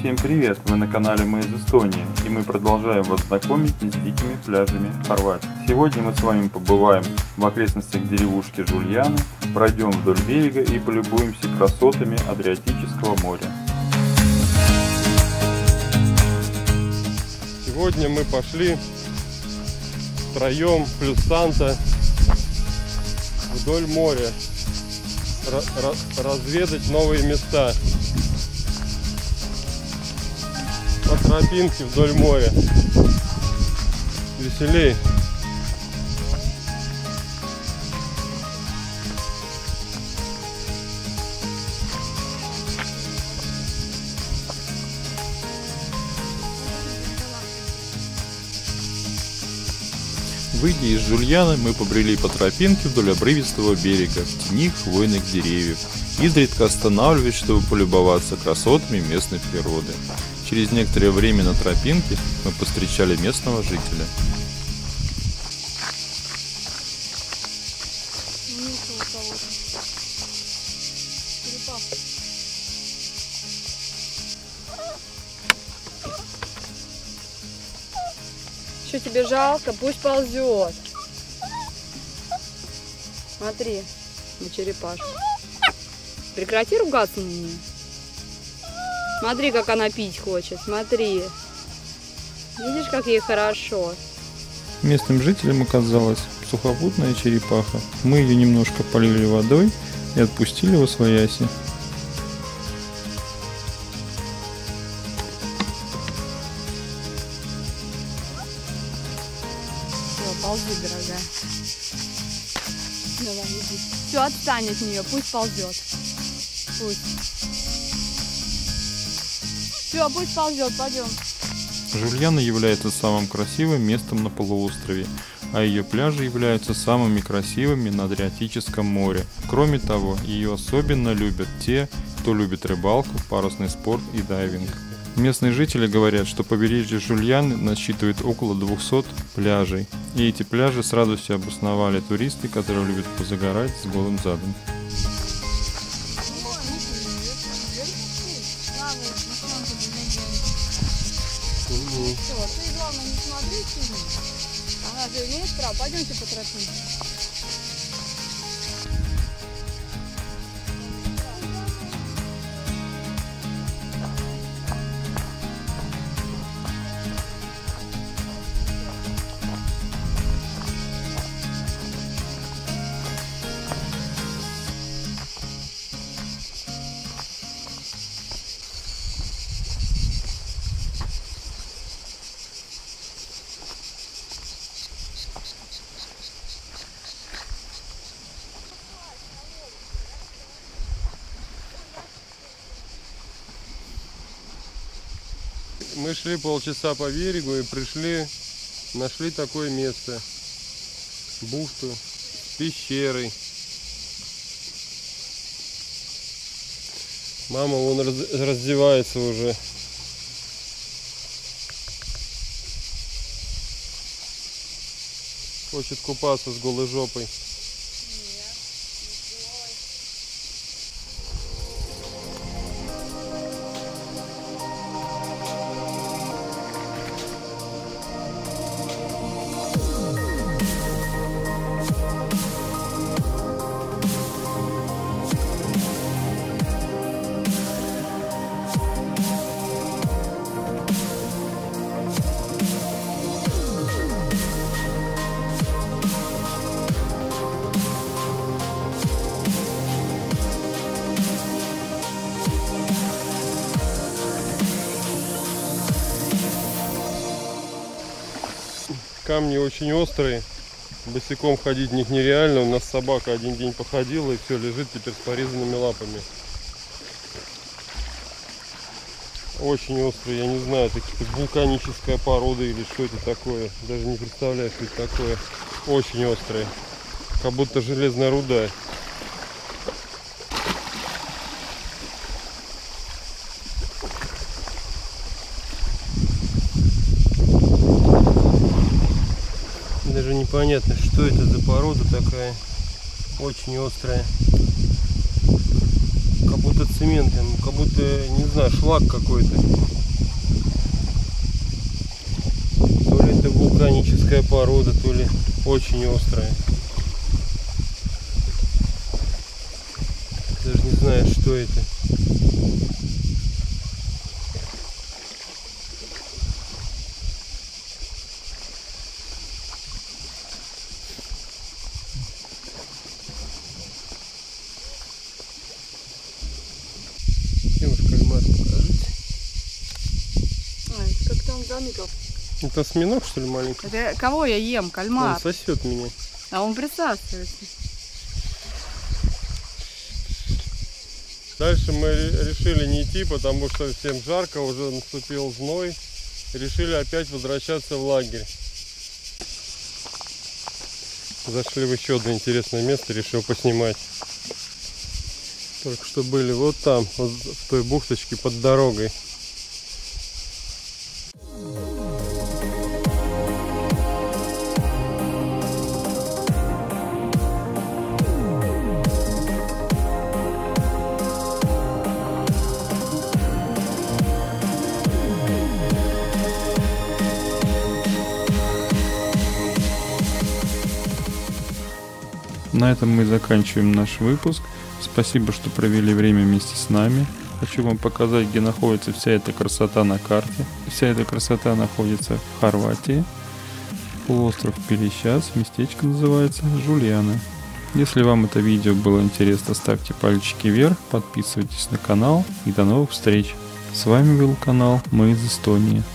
Всем привет! Вы на канале Мы из Эстонии, и мы продолжаем вас знакомить с дикими пляжами Хорватии. Сегодня мы с вами побываем в окрестностях деревушки Жульяны, пройдем вдоль берега и полюбуемся красотами Адриатического моря. Сегодня мы пошли втроем плюс Санта вдоль моря разведать новые места по тропинке вдоль моря. Веселей. Выйдя из Жульяны, мы побрели по тропинке вдоль обрывистого берега, в тени хвойных деревьев, изредка останавливаясь, чтобы полюбоваться красотами местной природы. Через некоторое время на тропинке мы повстречали местного жителя. Что тебе жалко? Пусть ползет. Смотри, на черепашку. Прекрати ругаться на нее. Смотри, как она пить хочет. Смотри. Видишь, как ей хорошо. Местным жителям оказалась сухопутная черепаха. Мы ее немножко полили водой и отпустили восвояси. Ползи, дорогая. Давай, иди. Все, отстань от нее, пусть ползет. Пусть. Все, пусть ползет, пойдем. Жульяна является самым красивым местом на полуострове, а ее пляжи являются самыми красивыми на Адриатическом море. Кроме того, ее особенно любят те, кто любит рыбалку, парусный спорт и дайвинг. Местные жители говорят, что побережье Жульяны насчитывает около 200 пляжей, и эти пляжи с радостью обосновали туристы, которые любят позагорать с голым задом. Ты главное не смотри сильно. Она же имеет право. Пойдемте по тропинке. Мы шли полчаса по берегу и нашли такое место. Бухту с пещерой. Мама вон раздевается уже. Хочет купаться с голой жопой. Камни очень острые, босиком ходить в них нереально. У нас собака один день походила и все, лежит теперь с порезанными лапами. Очень острые, я не знаю, это вулканическая порода или что это такое. Даже не представляю, что это такое. Очень острые, как будто железная руда. Даже непонятно, что это за порода такая, очень острая, как будто цементом, как будто, не знаю, шлак какой-то. То ли это вулканическая порода, то ли очень острая. Даже не знаю, что это. Кальмар, покажите. Как-то он замикал. Это осьминог, что ли, маленький? Это кого я ем? Кальмар. Он сосет меня. А он присасывается. Дальше мы решили не идти, потому что всем жарко, уже наступил зной. Решили опять возвращаться в лагерь. Зашли в еще одно интересное место, решил поснимать. Только что были вот там, вот в той бухточке под дорогой. На этом мы заканчиваем наш выпуск. Спасибо, что провели время вместе с нами. Хочу вам показать, где находится вся эта красота на карте. Вся эта красота находится в Хорватии. Полуостров Пелищас, местечко называется Жульяна. Если вам это видео было интересно, ставьте пальчики вверх, подписывайтесь на канал и до новых встреч. С вами был канал Мы из Эстонии.